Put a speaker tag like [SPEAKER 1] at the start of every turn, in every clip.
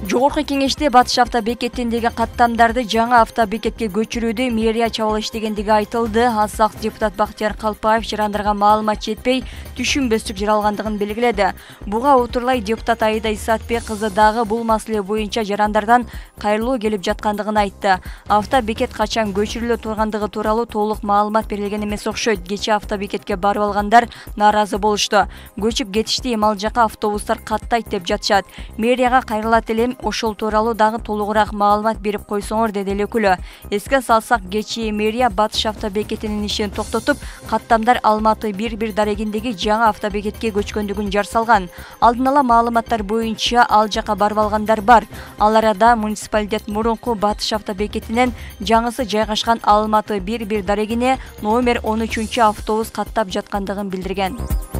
[SPEAKER 1] Жогорку кеңеште Батыш автобекетиндеги каттамдарды жаңы автобекетке көчүрүүдө мэрия чабыла иштегендиги айтылды. Азак депутат Бактияр Калпаев жарандарга маалымат жетпей, түшүнбөстүк жаралгандыгын белгиледи. Буга отурлай депутат Аида Исатбек кызы дагы бул маселе боюнча жарандардан кайрылуу келип жаткандыгын айтты. Автобекет качан көчүрүлө тургандыгы тууралуу толук маалымат берилген эмес окшойт. Кечээ автобекетке барып алгандар нааразы болушту. Көчүп кетишти, ал жака автобустар каттайт деп жатышат. Мэрияга кайрылат элем, ошол тууралуу дагы толугураак маалымат берип койсоңор, деди эле өкүлү. Эске салсак, кечээ мэрия Батыш автобекетинин ишин токтотуп, каттамдар Алматы 1-1 дарегиндеги жаңы автобекетке көчкөндүгүн жар салган. Алдын ала маалыматтар боюнча ал жака барып алгандар бар. Ал арада муниципалитет мурунку Батыш автобекетинен жаңысы жайгашкан Алматы 1-1 дарегине номер 13 автобус каттап жаткандыгын билдирген.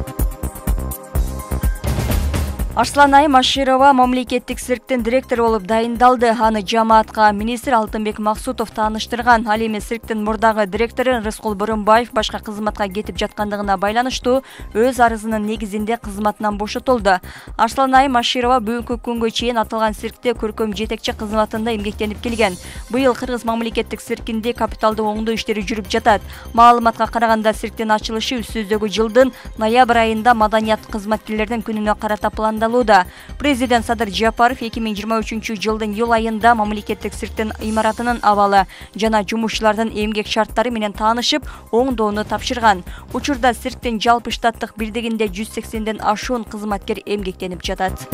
[SPEAKER 1] Арсланай Маширова мамлекеттик цирктин директору болуп дайындалды. Аны жамаатка министр Алтынбек Максутов тааныштырган. Ал эми цирктин мурдагы директору Рыскул Борунбаев башка кызматка кетип жаткандыгына байланыштуу өз арызынын негизинде кызматынан бошотулду. Арсланай Маширова бүгүнкү күнгө чейин аталган циркте көркөм жетекчи кызматында эмгектенип келген. Быйыл Кыргыз мамлекеттик циркинде капиталдуу оңдоо иштери жүрүп жатат. Маалыматка караганда цирктин ачылышы үстүздөгү жылдын ноябрь айында маданият кызматкерлердин күнүнө карата пландалды. Президент Садыр Жапаров 2023 жылдын июль айында мамлекеттик цирктин имаратынын абалы жана жумушчулардын эмгек шарттары менен таанышып, оңдоону тапшырган. Учурда цирктин жалпы штаттык бирдигинде 180ден ашуун кызматкер эмгектенип жатат.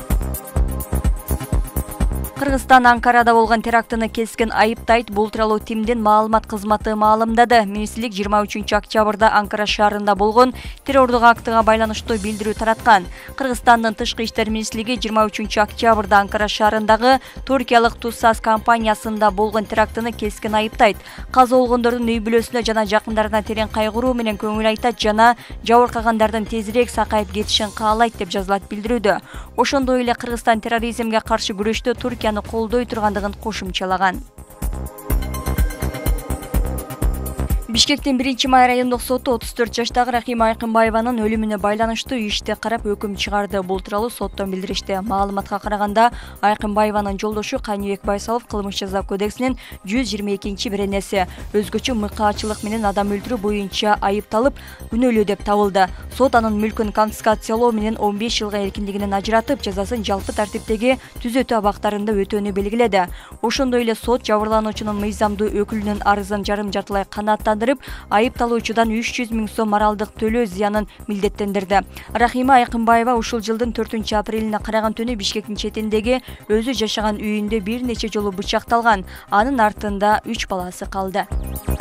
[SPEAKER 1] Кыргызстан Анкарада болгон терактыны keskin айыптайт. Бул тууралуу ТИМдин маалымат кызматы маалымдады. Министрлик 23 октябрда Анкара шаарында болгон террордук актыга байланыштуу билдирүү тараткан. Кыргызстандын тышкы иштер министрлиги 23 октябрда Анкара шаарындагы туркиялык Туссас компаниясында болгон терактыны keskin айыптайт. Каза болгондордун үй бүлөсүнө жана жакындарына терең кайгыруу менен көңүл айтат жана жабыркагандардын тезирээк сакайып кетишин каалайт деп жазылат билдирүүдө. Ошондой эле Кыргызстан терроризмге каршы күрөштө Туркияны колдой тургандыгын кошумчалаган. Бишкектин 1-май райондук соту 34 жаштагы Рахима Айкынбаеванын өлүмүнө байланыштуу ишти карап өкүм чыгарды. Бул тууралуу соттон билдиришти. Маалыматка караганда, Айкынбаеванын жолдошу Каныбек Байсалов кылмыш жаза кодексинин 122-беренеси өзгөчө мыкаачылык менен адам өлтүрүү боюнча айыпталып, күнөөлүү деп табылды. Сот анын мүлкүн конфискациялоо менен 15 жылга эркиндигинен ажыратып, жазасын жалпы тартиптеги түзөтүү абактарында өтөөнү белгиледи. Ошондой эле сот жабырлануучунун мыйзамдуу өкүлүнүн арызын жарым жартылай канааттандырып, айыпталуучудан 300 000 сом моралдык төлөө зыянын милдеттендирди. Рахима Айкынбаева ушул жылдын 4-апрелине караган түнү Бишкектин четиндеги өзү жашаган үйүндө бир нече жолу бычакталган. Анын артында 3 баласы калды.